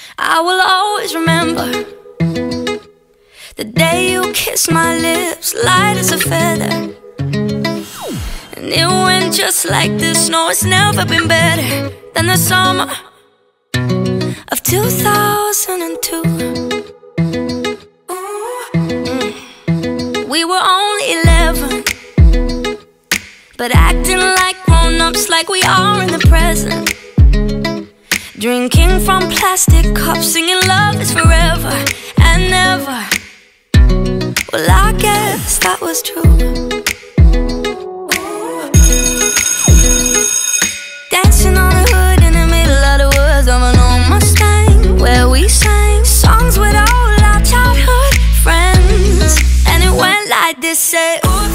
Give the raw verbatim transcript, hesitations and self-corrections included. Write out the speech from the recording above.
I will always remember the day you kissed my lips, light as a feather. And it went just like this. No, it's never been better than the summer of two thousand two. We were only eleven, but acting like grown-ups, like we are in the present. Drinking from plastic cups, singing love is forever and never. Well, I guess that was true. Dancing on the hood in the middle of the woods of an old Mustang, where we sang songs with all our childhood friends. And it went like this, say, ooh.